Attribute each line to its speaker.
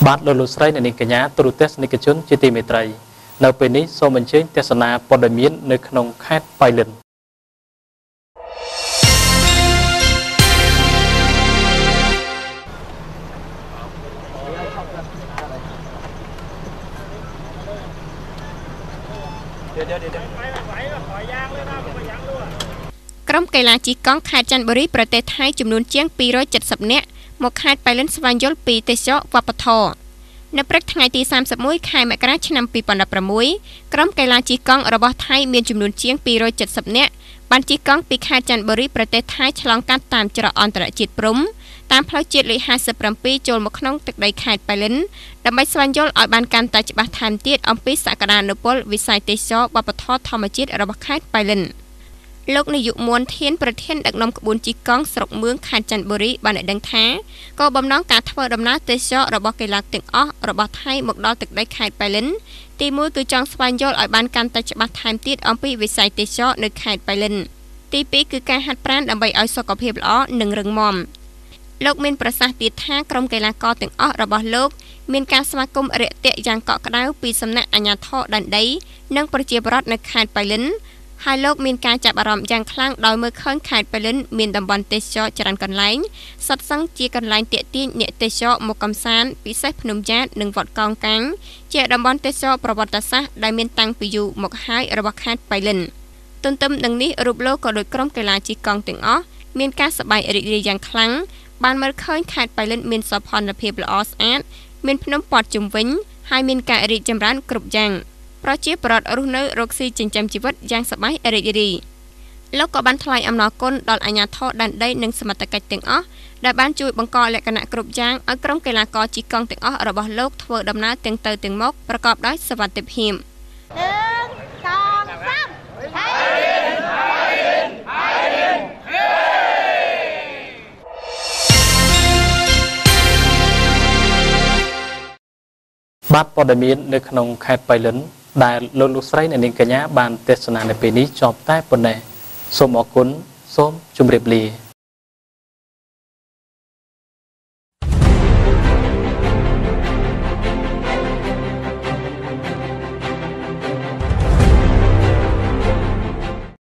Speaker 1: បាទលោកលោកស្រីអ្នកនាងកញ្ញាទូរទស្សនិកជនជាទីមេត្រីនៅពេលនេះសូមអញ្ជើញទស្សនាព័ត៌មាននៅក្នុងខេត្តប៉ៃលិន
Speaker 2: ក្រុមកីឡាជីកង់ខេត្តចន្ទបុរីប្រទេសថៃចំនួនជាង270នាក់មកខេត្តប៉ៃលិនស្វែងយល់ពីទេសចរវប្បធម៌នៅព្រឹកថ្ងៃទី31ខែមករាឆ្នាំ2016ក្រុមកីឡាជីកង់របស់ថៃមានចំនួនជាង270នាក់បានជិះកង់ពីខេត្តចន្ទបុរីប្រទេសថៃឆ្លងកាត់តាមច្រកអន្តរជាតិព្រំតាមផ្លូវជាតិលេខ57ចូលមកក្នុងទឹកដីខេត្តប៉ៃលិនដើម្បីស្វែងយល់ឲ្យបានកាន់តែច្បាស់ថែមទៀតអំពីសក្តានុពលវិស័យទេសចរវប្បធម៌ធម្មជាតិរបស់ខេត្តប៉ៃលិនលោកនាយកមួនធានប្រធានដឹកនាំក្បួនជិះកង់ស្រុកមឿងខេត្តចន្ទបុរីបានដឹងថាក៏បំណងការធ្វើដំណើរទេសចររបស់កីឡាទាំងអស់របស់ថៃមកដល់ទឹកដីខេត្តប៉ៃលិនទី1គឺចង់ស្វែងយល់ឲ្យបានកាន់តែច្បាស់ថែមទៀតអំពីវិស័យទេសចរនៅខេត្តប៉ៃលិនទី2គឺការហាត់ប្រាណដើម្បីឲ្យសុខភាពល្អនិងរឹងមាំលោកមានប្រសាសន៍ទៀតថាក្រុមកីឡាករទាំងអស់របស់លោកមានការស្វាគមន៍រាក់ទាក់យ៉ាងកក់ក្ដៅពីសំណាក់អាជ្ញាធរដែនដីនិងប្រជាពលរដ្ឋនៅខេត្តប៉ៃលិនហើយលោកមានការចាប់អារម្មណ៍យ៉ាងខ្លាំងដោយមើលឃើញខេត្តប៉ៃលិនមានតំបន់ទេសចរច្រើនកន្លែងសុទ្ធសឹងជាកន្លែងទាក់ទាញអ្នកទេសចរមកកំសាន្តពិសេសភ្នំយ៉ាតនិងវត្តកោងកាំងជាតំបន់ទេសចរប្រវត្តិសាស្ត្រដែលមានតាំងពីយូរមកហើយរបស់ខេត្តប៉ៃលិនទន្ទឹមនឹងនេះរូបលោកក៏ដូចក្រុមកីឡាជិះកង់ទាំងអស់មានការសប្បាយរីករាយយ៉ាងខ្លាំងបានមើលឃើញខេត្តប៉ៃលិនមានសោភ័ណភាពល្អស្អាតមានភ្នំព័ទ្ធជុំវិញហើយមានការរីកចម្រើនគ្រប់យ៉ាងប្រជាពលរដ្ឋរស់នៅរកស៊ីចិញ្ចឹមជីវិតយ៉ាងសប្បាយរីករាយលោកក៏បានថ្លែងអំណរគុណដល់អាជ្ញាធរដែនដីនិងសមត្ថកិច្ចទាំងអស់ដែលបានជួយបង្កលក្ខណៈគ្រប់យ៉ាងឲ្យក្រុមកីឡាករជិះកង់ទាំងអស់របស់លោកធ្វើដំណើរទាំងទៅទាំងមកប្រកបដោយសុវត្ថិភាព
Speaker 1: បាទព័ត៌មាននៅក្នុងខេត្តប៉ៃលិនដែលលោកលោកស្រីអ្នកនាងកញ្ញាបានទស្សនានៅពេលនេះចប់តែប៉ុណ្ណេះសូមអរគុណសូមជម្រាបលា